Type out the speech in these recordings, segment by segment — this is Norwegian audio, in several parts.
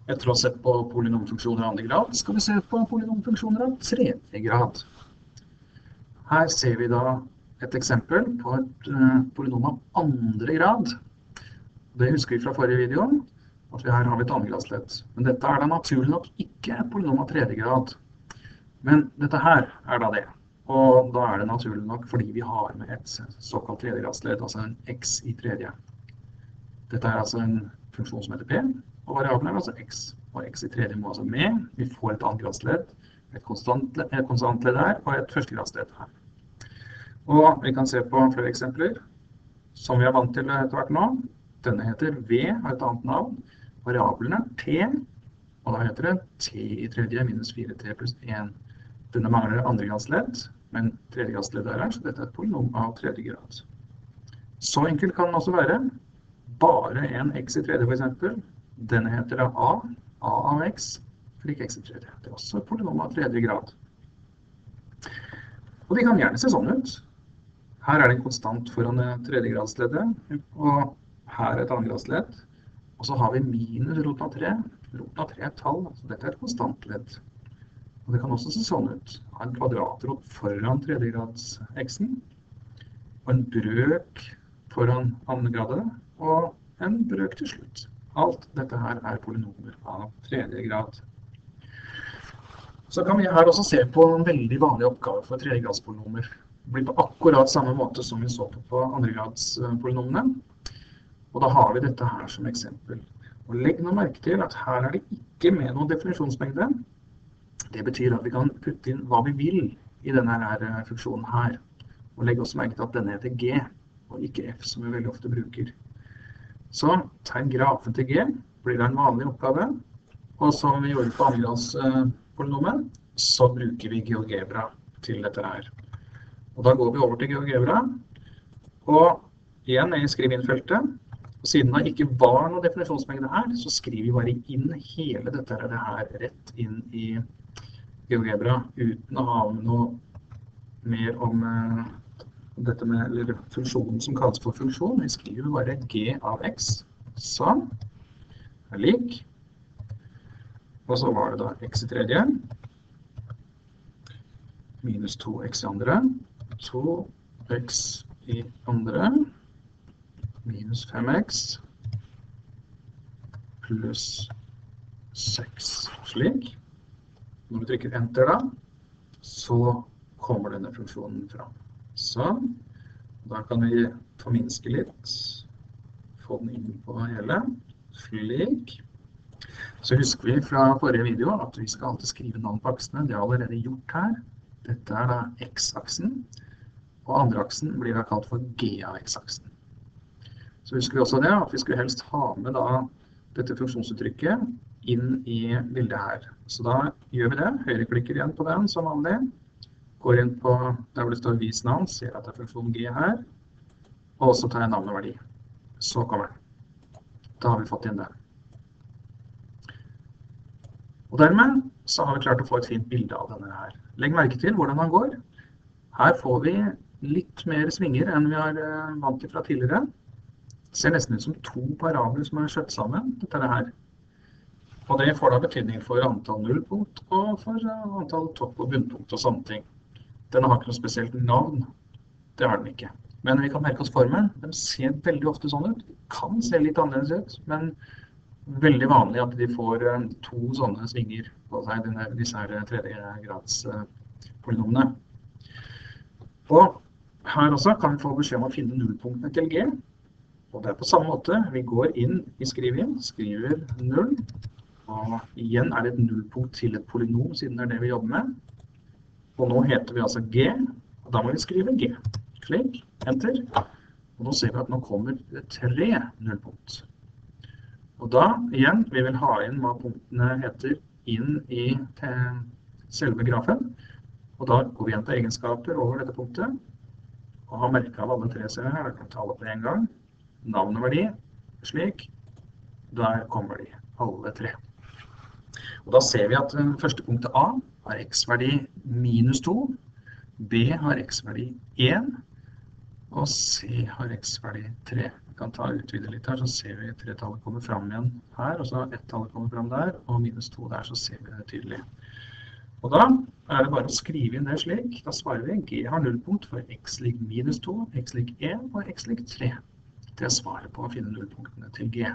Etter å ha sett på polynomfunksjoner av andre grad, skal vi se på polynomfunksjoner av tredje grad. Her ser vi da et eksempel på et polynom av andre grad. Det husker vi fra forrige video, at her har vi et andregradsledd. Men dette er da naturlig nok ikke et polynom av tredje grad. Men dette her er da det. Og da er det naturlig nok fordi vi har med et såkalt tredjegradsledd, altså en x i tredje. Dette er altså en funksjon som heter p, og variabelen er altså x. Og x i tredje må altså med. Vi får et andregradsledd, et konstantledd her, og et førstegradsledd her. Og vi kan se på flere eksempler, som vi er vant til etter hvert nå. Denne heter v, har et annet navn. Variabelen er t, og da heter det t i tredje minus 4t pluss 1. Denne mangler andregradsledd, men tredjegradsledd er her, så dette er et polynom av tredje grad. Så enkelt kan den også være. Bare en x i tredje for eksempel. Denne heter a av x, slik x i tredje. Det er også et polynom av tredje grad. Og de kan gjerne se sånn ut. Her er det en konstant foran tredjegradsleddet, og her er et andregradsledd. Og så har vi minus roten av 3. Roten av 3 er et tall, så dette er et konstantledd. Og det kan også se sånn ut. En kvadratrot foran tredjegrads-x-en, og en brøk foran andregradet, og en brøk til slutt. Alt dette her er polynomer av tredje grad. Så kan vi her også se på en veldig vanlig oppgave for tredjegradspolynomer. Det blir på akkurat samme måte som vi så på andregradspolynomene. Og da har vi dette her som eksempel. Og legg nå merke til at her er det ikke med noen definisjonsmengde. Det betyr at vi kan putte inn hva vi vil i denne her funksjonen her. Og legg også merke til at denne heter g, og ikke f som vi veldig ofte bruker. Så tegn grafen til g, blir det en vanlig oppgave. Og som vi gjorde på andregradspolynomet, så bruker vi GeoGebra til dette her. Og da går vi over til GeoGebra, og igjen i skriv-inn-feltet. Og siden det ikke var noen definisjonsmengde her, så skriver vi bare inn hele dette her rett inn i GeoGebra, uten å ha noe mer om dette med funksjonen som kalles for funksjon. Vi skriver bare g av x, sånn, er lik. Og så var det da x i tredje, minus 2x i andre, 2x i andre, minus 5x, pluss 6, slik. Når du trykker enter da, så kommer denne funksjonen fram. Sånn. Da kan vi forminske litt, få den inn på hele, slik. Så husker vi fra forrige video at vi skal alltid skrive navn på aksene. Det er allerede gjort her. Dette er da x-aksen, og andre aksen blir da kalt for g av x-aksen. Så husker vi også det, at vi skulle helst ha med da dette funksjonsuttrykket inn i bildet her. Så da gjør vi det. Høyreklikker igjen på den som vanlig. Går inn på der hvor det står vis navn, ser at det er funksjon g her, og så tar jeg navn og verdi. Så kommer den. Da har vi fått inn det. Og dermed så har vi klart å få et fint bilde av denne her. Legg merke til hvordan den går. Her får vi litt mer svinger enn vi har vant til fra tidligere. Det ser nesten ut som to parabler som er skjøtt sammen, dette her. Og det får da betydning for antall nullpunkt og for antall topp- og bunnpunkt og sånne ting. Denne har ikke noe spesielt navn. Det har den ikke. Men vi kan merke oss formen. De ser veldig ofte sånn ut. Kan se litt annerledes ut, men veldig vanlig at de får to sånne svinger på seg, disse her tredjegrads polynomene. Og her også kan vi få beskjed om å finne nullpunktene til g. Og det er på samme måte. Vi går inn i skriv-inn, skriver 0. Og igjen er det et nullpunkt til et polynom, siden det er det vi jobber med. Og nå heter vi altså g, og da må vi skrive g. Klikk, enter. Og nå ser vi at nå kommer det 3 nullpunkt. Og da, igjen, vi vil ha inn hva punktene heter inn i selve grafen. Og da går vi igjen på egenskaper over dette punktet. Og har merket av alle 3 serier her, da kan vi ta alle på en gang. Navn og verdi, slik. Der kommer de, alle 3. Og da ser vi at første punktet A har x-verdi minus 2, B har x-verdi 1, Og C har x-verdi 3. Vi kan ta utvide litt her, så ser vi 3-tallet kommer frem igjen her, og så 1-tallet kommer frem der, og minus 2 der, så ser vi det tydelig. Og da er det bare å skrive inn det slik. Da svarer vi G har nullpunkt for x lik minus 2, x lik 1 og x lik 3. Det er svaret på å finne nullpunktene til G.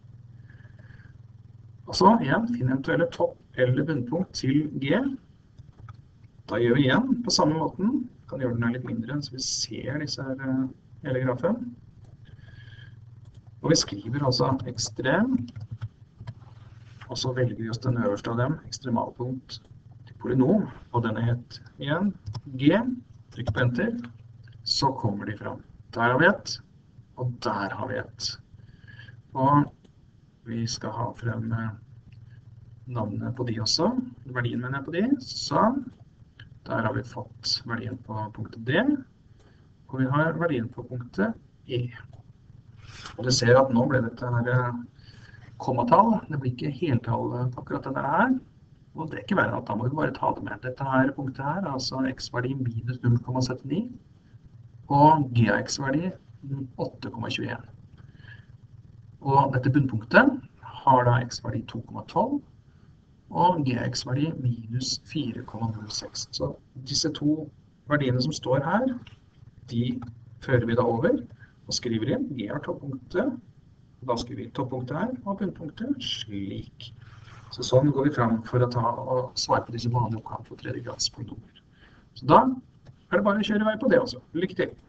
Og så igjen, finn eventuelle topp- eller bunnpunkt til G. Da gjør vi igjen på samme måten. Vi kan gjøre den her litt mindre, så vi ser disse her hele grafen. Og vi skriver altså ekstrem, og så velger vi oss den øverste av dem, ekstremalpunkt til polynom, og denne het igjen G. Trykk på enter, så kommer de fram. Der har vi et, og der har vi et. Og vi skal ha frem navnet på de også, verdien mener jeg på de, sånn. Der har vi fått verdien på punktet D, og vi har verdien på punktet E. Og du ser at nå ble dette her kommatall, det blir ikke heltall på akkurat denne her, og det er ikke verre at da må vi bare ta det med. Dette her punktet her, altså x-verdi minus 0,79, og gx-verdi 8,21. Og dette bunnpunktet har da x-verdi 2,12, og gx-verdi minus 4,06. Så disse to verdiene som står her, de fører vi da over og skriver inn. G har toppunktet, og da skriver vi toppunktet her, og bunnpunktet slik. Så sånn går vi frem for å ta og svare på disse vanlige oppgavene for tredje grads polynomer. Så da er det bare å kjøre vei på det også. Lykke til!